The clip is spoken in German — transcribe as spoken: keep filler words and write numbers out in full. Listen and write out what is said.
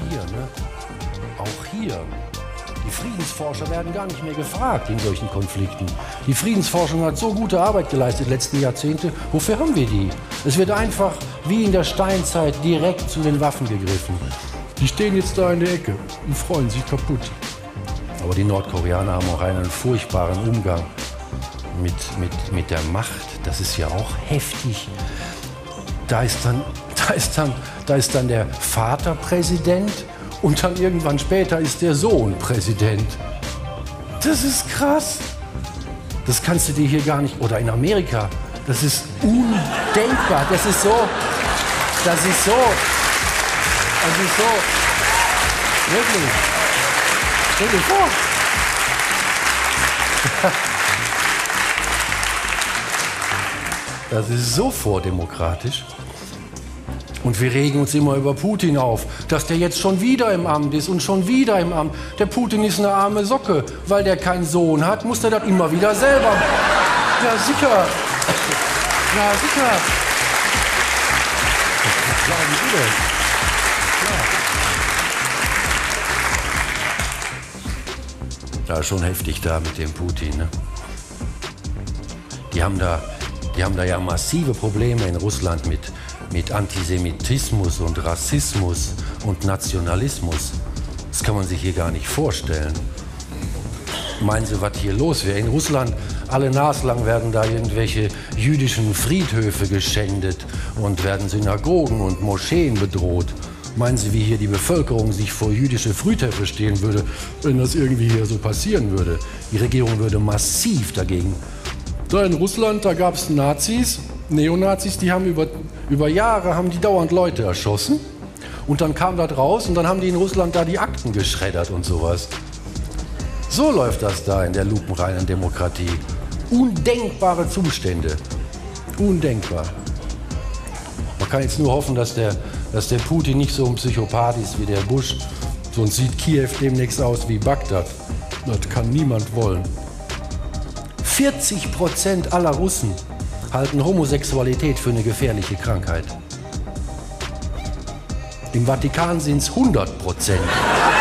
hier, ne? Auch hier. Die Friedensforscher werden gar nicht mehr gefragt in solchen Konflikten. Die Friedensforschung hat so gute Arbeit geleistet letzten Jahrzehnte. Wofür haben wir die? Es wird einfach wie in der Steinzeit direkt zu den Waffen gegriffen. Die stehen jetzt da in der Ecke und freuen sich kaputt. Aber die Nordkoreaner haben auch einen furchtbaren Umgang mit, mit, mit der Macht. Das ist ja auch heftig. Da ist dann, da ist dann, da ist dann der Vater Präsident. Und dann irgendwann später ist der Sohn Präsident. Das ist krass. Das kannst du dir hier gar nicht... Oder in Amerika. Das ist undenkbar. Das ist so... Das ist so... Das ist so... Wirklich. Stell dir vor. Das ist so vordemokratisch. Und wir regen uns immer über Putin auf, dass der jetzt schon wieder im Amt ist und schon wieder im Amt. Der Putin ist eine arme Socke. Weil der keinen Sohn hat, muss der das immer wieder selber. Ja, sicher. Ja, sicher. Was sagen Sie denn? Ja. Ja, schon heftig da mit dem Putin. Ne? Die haben da, die haben da ja massive Probleme in Russland mit mit Antisemitismus und Rassismus und Nationalismus. Das kann man sich hier gar nicht vorstellen. Meinen Sie, was hier los wäre? In Russland, alle naslang werden da irgendwelche jüdischen Friedhöfe geschändet und werden Synagogen und Moscheen bedroht. Meinen Sie, wie hier die Bevölkerung sich vor jüdische Friedhöfe stehen würde, wenn das irgendwie hier so passieren würde? Die Regierung würde massiv dagegen. Da in Russland, da gab es Nazis, Neonazis, die haben über, über Jahre haben die dauernd Leute erschossen und dann kam das raus und dann haben die in Russland da die Akten geschreddert und sowas. So läuft das da in der lupenreinen Demokratie. Undenkbare Zustände. Undenkbar. Man kann jetzt nur hoffen, dass der, dass der Putin nicht so ein Psychopath ist wie der Bush, sonst sieht Kiew demnächst aus wie Bagdad. Das kann niemand wollen. vierzig Prozent aller Russen halten Homosexualität für eine gefährliche Krankheit. Im Vatikan sind es hundert Prozent.